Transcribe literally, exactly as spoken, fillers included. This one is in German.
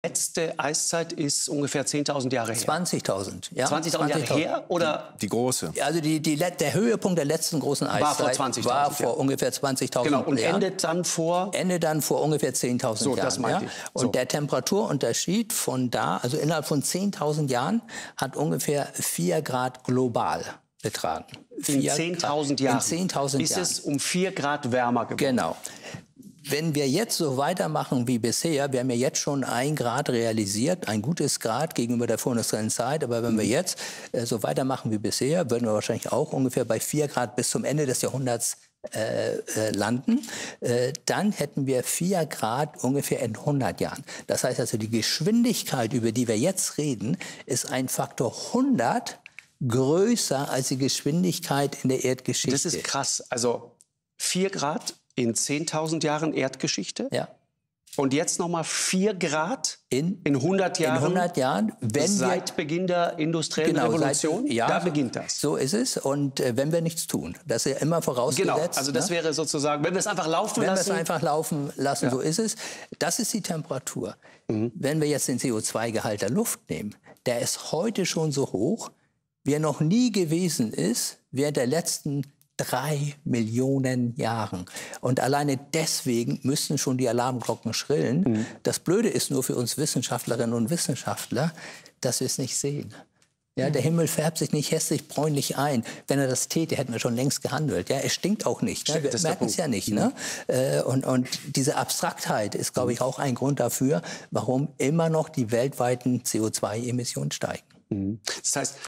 letzte Eiszeit ist ungefähr zehntausend Jahre her. zwanzigtausend. Ja? zwanzigtausend Jahre her? Oder? Die große. Also die, die, der Höhepunkt der letzten großen Eiszeit war vor zwanzigtausend war vor Jahren. ungefähr zwanzigtausend Genau, und Jahren. endet dann vor? Endet dann vor ungefähr zehntausend So, Jahren. das meinte ja? ich. Und So. der Temperaturunterschied von da, also innerhalb von zehntausend Jahren, hat ungefähr vier Grad global betragen. In zehntausend Jahren? In zehntausend ist Jahren. es um vier Grad wärmer geworden? Genau. Wenn wir jetzt so weitermachen wie bisher, wir haben ja jetzt schon ein Grad realisiert, ein gutes Grad gegenüber der vorindustriellen Zeit, aber wenn wir jetzt äh, so weitermachen wie bisher, würden wir wahrscheinlich auch ungefähr bei vier Grad bis zum Ende des Jahrhunderts äh, äh, landen. Äh, dann hätten wir vier Grad ungefähr in hundert Jahren. Das heißt also, die Geschwindigkeit, über die wir jetzt reden, ist ein Faktor hundert größer als die Geschwindigkeit in der Erdgeschichte. Das ist krass. Also vier Grad in zehntausend Jahren Erdgeschichte? Ja. Und jetzt noch mal vier Grad in, in hundert Jahren? In hundert Jahren. Wenn seit wir, Beginn der industriellen genau, Revolution? Seit, ja, da beginnt das. So ist es. Und äh, wenn wir nichts tun, das ist ja immer vorausgesetzt. Genau, also das ne? wäre sozusagen, wenn wir es einfach laufen wenn lassen. Wenn wir es einfach laufen lassen, ja. so ist es. Das ist die Temperatur. Mhm. Wenn wir jetzt den C O zwei Gehalt der Luft nehmen, der ist heute schon so hoch, wie er noch nie gewesen ist während der letzten drei Millionen Jahren. Und alleine deswegen müssen schon die Alarmglocken schrillen. Mhm. Das Blöde ist nur für uns Wissenschaftlerinnen und Wissenschaftler, dass wir es nicht sehen. Ja, mhm. Der Himmel färbt sich nicht hässlich bräunlich ein. Wenn er das täte, hätten wir schon längst gehandelt. Ja, es stinkt auch nicht. Ne? Wir merken es ja nicht. Mhm. Ne? Und, und diese Abstraktheit ist, glaube ich, auch ein Grund dafür, warum immer noch die weltweiten C O zwei Emissionen steigen. Mhm. Das heißt,